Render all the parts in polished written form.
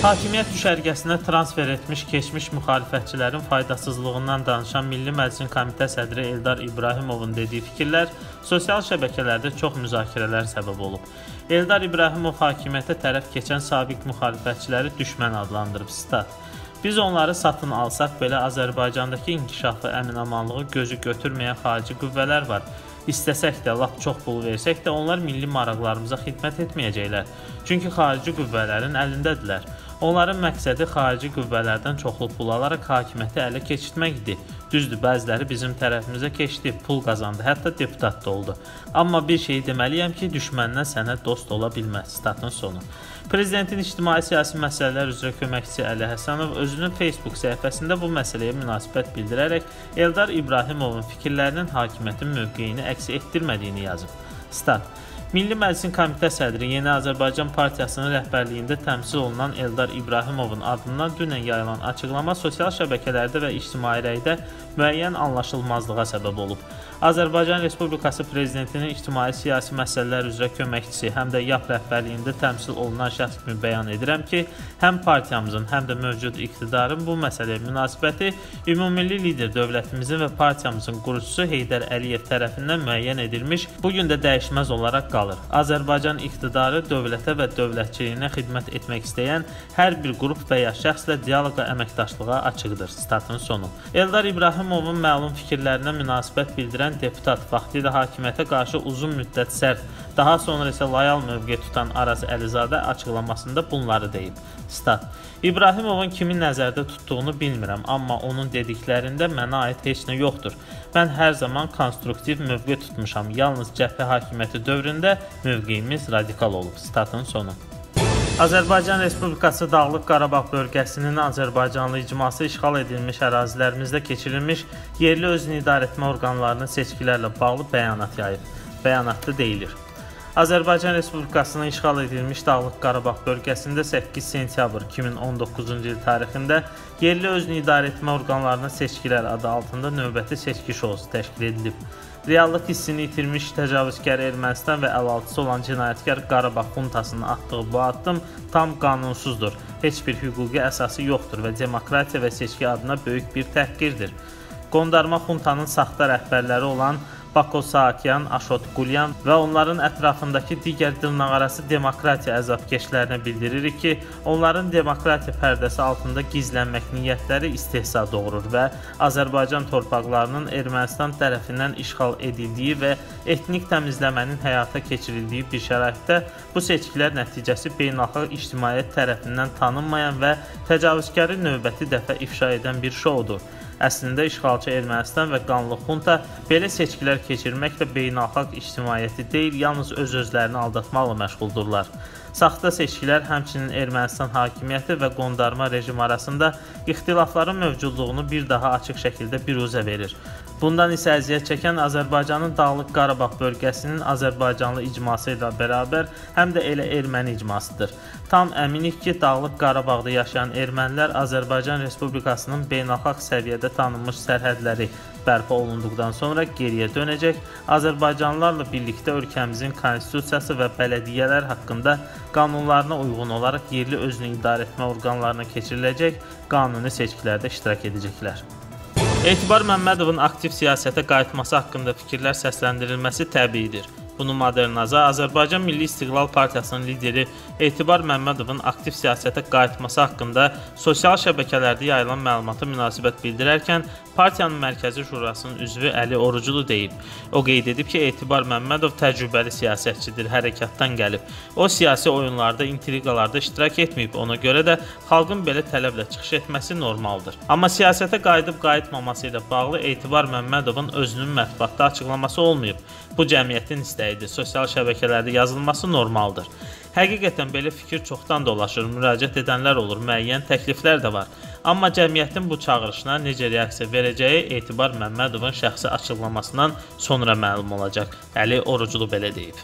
Hakimiyyət düşərgəsinə transfer etmiş keçmiş müxalifətçilərin faydasızlığından danışan Milli Məclisin Komitə sədri Eldar İbrahimovun dediyi fikirlər sosial şəbəkələrdə çox müzakirələr səbəb olub. Eldar İbrahimov hakimiyyətə tərəf keçən sabiq müxalifətçiləri düşmən adlandırıb. Stat: "Biz onları satın alsaq belə Azərbaycandakı inkişafı, əmin-amanlığı gözü götürməyən xarici qüvvələr var. İstəsək də, lap çox pul versək də onlar milli maraqlarımıza xidmət etməyəcəklər. Çünki xarici qüvvələrin əlindədirlər. Onların məqsədi xarici qüvvələrdən çoxlu pul alaraq hakimiyyəti ələ keçirtmək idi. Düzdür, bəziləri bizim tərəfimizə keçdi, pul qazandı, hətta deputat da oldu. Amma bir şey deməliyəm ki, düşməndən sənə dost ola bilməz." Statın sonu. Prezidentin ictimai-siyasi məsələlər üzrə köməkçisi Əli Həsənov özünün Facebook səhifəsində bu məsələyə münasibət bildirərək Eldar İbrahimovun fikirlərinin hakimiyyətin mövqeyini əks etdirmədiyini yazıb. Stat: "Milli Məclisin Komitə sədri Yeni Azərbaycan Partiyasının rəhbərliyində təmsil olunan Eldar İbrahimovun adından dünən yayılan açıqlama sosial şəbəkələrdə və ictimai rəydə müəyyən anlaşılmazlığa səbəb olub. Azərbaycan Respublikası Prezidentinin ictimai-siyasi məsələlər üzrə köməkçisi, həm də YAP rəhbərliyində təmsil olunan şəxs kimi bəyan edirəm ki, həm partiyamızın, həm də mövcud iqtidarın bu məsələyə münasibəti ümummilli lider dövlətimizin və partiyamızın qurucusu Heydər Əliyev tərəfindən müəyyən edilmiş, bugün də dəyişməz olaraq qalır. Azərbaycan iqtidarı dövlətə və dövlətçiliyinə xidmət etmək istəyən hər bir qrup və ya şəxslə dialoqa, əməkdaşlığa açıqdır." Statın sonu. Eldar İbrahimovun məlum fikirlərinə münasibət bildirən deputat vaxtilə hakimiyyətə qarşı uzun müddət sərt, daha sonra isə loyal mövqe tutan Araz Əlizadə açıqlamasında bunları deyib. Stat: "İbrahimovun kimi nəzərdə tutduğunu bilmirəm, amma onun dediklərində mənə aid heç nə yoxdur. Mən hər zaman konstruktiv mövqe tutmuşam. Yalnız cəbhə hakimiyyəti dövründə mövqeyimiz radikal olub." Statın sonu. Azərbaycan Respublikası Dağlıq Qarabağ bölgəsinin Azərbaycanlı icması işğal edilmiş ərazilərimizdə keçirilmiş yerli özünü idarəetmə orqanlarının seçkilərlə bağlı bəyanat yayıb. Bəyanatda deyilir: Azərbaycan Respublikasının işğal edilmiş Dağlıq Qarabağ bölgəsində 8 sentyabr 2019-cu il tarixində yerli özünü idarəetmə orqanlarının seçkilər adı altında növbəti seçki şousu təşkil edilib. Reallıq hissini itirmiş təcavüzkar Ermənistan və əlaltısı olan cinayətkar Qarabağ xuntasının atdığı bu addım tam qanunsuzdur. Heç bir hüquqi əsası yoxdur və demokratiya və seçki adına böyük bir təhqirdir. Qondarma xuntanın saxta rəhbərləri olan Bako Saakyan, Aşot Qulyan və onların ətrafındakı digər dırnaqarası demokratiya əzabkeşlərinə bildiririk ki, onların demokratiya pərdəsi altında gizlənmək niyyətləri istehza doğurur və Azərbaycan torpaqlarının Ermənistan tərəfindən işğal edildiyi və etnik təmizləmənin həyata keçirildiyi bir şəraitdə bu seçkilər nəticəsi beynəlxalq ictimaiyyət tərəfindən tanınmayan və təcavüzkarı növbəti dəfə ifşa edən bir şoudur. Əslində işğalçı Ermənistan və qanlı xunta belə seçkilər keçirməklə beynəlxalq ictimaiyyəti deyil, yalnız öz-özlərini aldatmaqla məşğuldurlar. Saxta seçkilər həmçinin Ermənistan hakimiyyəti və qondarma rejim arasında ixtilafların mövcudluğunu bir daha açıq şəkildə biruzə verir. Bundan isə əziyyət çəkən Azərbaycanın Dağlıq Qarabağ bölgəsinin Azərbaycanlı icması ilə bərabər həm də elə erməni icmasıdır. Tam əminik ki, Dağlıq Qarabağda yaşayan ermənilər Azərbaycan Respublikasının beynəlxalq səviyyədə tanınmış sərhədləri bərpa olunduqdan sonra geriyə dönəcək, Azərbaycanlılarla birlikdə ölkəmizin konstitusiyası və bələdiyyələr haqqında qanunlarına uyğun olaraq yerli özünü idarəetmə orqanlarına keçiriləcək qanuni seçkilərdə iştirak edəcəklər. Etibar Məmmədovun aktiv siyasətə qayıtması haqqında fikirlər səsləndirilməsi təbiidir. Bunu Modernaza, Azərbaycan Milli İstiqlal Partiyasının lideri Etibar Məmmədovun aktiv siyasətə qayıtması haqqında sosial şəbəkələrdə yayılan məlumata münasibət bildirərkən partiyanın Mərkəzi Şurasının üzvü Əli Oruclu deyib. O qeyd edib ki, Etibar Məmmədov təcrübəli siyasətçidir, hərəkatdan gəlib. O siyasi oyunlarda, intriqalarda iştirak etməyib, ona görə də xalqın belə tələblə çıxış etməsi normaldır. Amma siyasətə qayıdıb-qayıtmaması ilə bağlı Etibar Məmmədovun özünün mətbuatda açıqlaması olmayıb. Bu cəmiyyətin istəyidir, sosial şəbəkələrdə yazılması normaldır. Həqiqətən belə fikir çoxdan dolaşır, müraciət edənlər olur, müəyyən təkliflər də var. Amma cəmiyyətin bu çağırışına necə reaksiya verəcəyi Etibar Məmmədovun şəxsi açıqlamasından sonra məlum olacaq. Əli Oruclu belə deyib.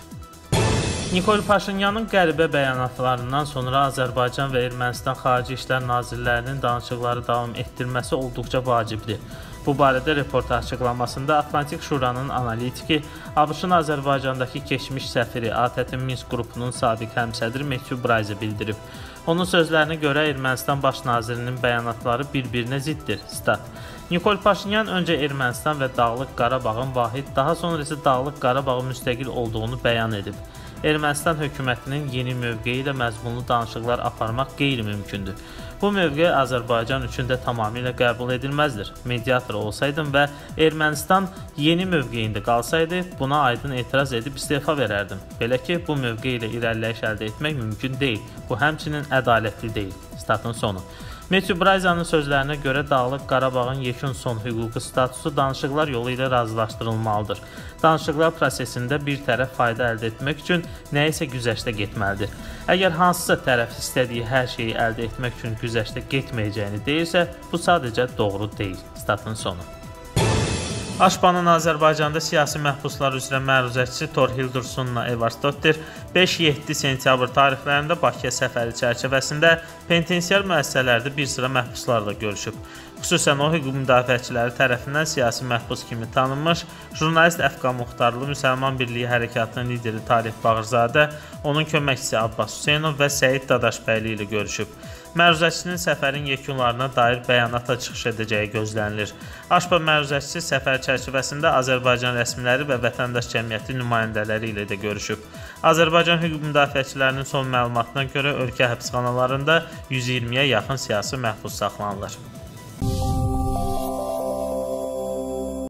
Nikol Paşinyanın qəribə bəyanatlarından sonra Azərbaycan və Ermənistan Xarici İşlər Nazirlərinin danışıqları davam etdirməsi olduqca vacibdir. Bu barədə reportaj açıqlamasında Atlantik Şuranın analitiki, ABŞ-ın Azərbaycandakı keçmiş səfiri ATƏT Minsk qrupunun sabiq həmsədri Metyu Brayze bildirib. Onun sözlərinə görə Ermənistan baş nazirinin bəyanatları bir-birinə ziddir. Stat: Nikol Paşinyan öncə Ermənistan və Dağlıq Qarabağın vahid, daha sonra isə Dağlıq Qarabağın müstəqil olduğunu bəyan edib. Ermənistan hökumətinin yeni mövqeyi ilə məzmunlu danışıqlar aparmaq qeyri-mümkündür. Bu mövqe Azərbaycan üçün də tamamilə qəbul edilməzdir. Mediator olsaydım və Ermənistan yeni mövqeyində qalsaydı, buna aydın etiraz edib istefa verərdim. Belə ki, bu mövqe ilə irəliləyiş əldə etmək mümkün deyil. Bu həmçinin ədalətli deyil. Statın sonu. Metju Brayzanın sözlərinə görə Dağlıq Qarabağın yekun son hüquqi statusu danışıqlar yolu ilə razılaşdırılmalıdır. Danışıqlar prosesində bir tərəf fayda əldə etmək üçün nəyisə güzəştə getməlidir. Əgər hansısa tərəf istədiyi hər şeyi əldə etmək üçün güzəştə getməyəcəyini deyirsə, bu sadəcə doğru deyil. Statın sonu. Aşpanın Azərbaycanda siyasi məhbuslar üzrə məruzəçisi Torhil Dursunla Evarsdottir 5-7 sentyabr tarixlərində Bakıya səfəri çərçivəsində penitensiar müəssisələrdə bir sıra məhbuslarla görüşüb. Xüsusən o, hüquq müdafiəçiləri tərəfindən siyasi məhbus kimi tanınmış jurnalist Əfqan Muxtarlı, Müsəlman Birliyi Hərəkatının lideri Talib Bağırzadə, onun köməkçisi Abbas Hüseynov və Səid Dadaşbəyli ilə görüşüb. Məruzəçisinin səfərin yekunlarına dair bəyanatla çıxış edəcəyi gözlənilir. Aşpa məruzəçisi səfər çərçivəsində Azərbaycan rəsmiləri və vətəndaş cəmiyyəti nümayəndələri ilə də görüşüb. Azərbaycan hüquq müdafiəçilərinin son məlumatına görə ölkə həbsxanalarında 120-yə yaxın siyasi məhbus saxlanılır.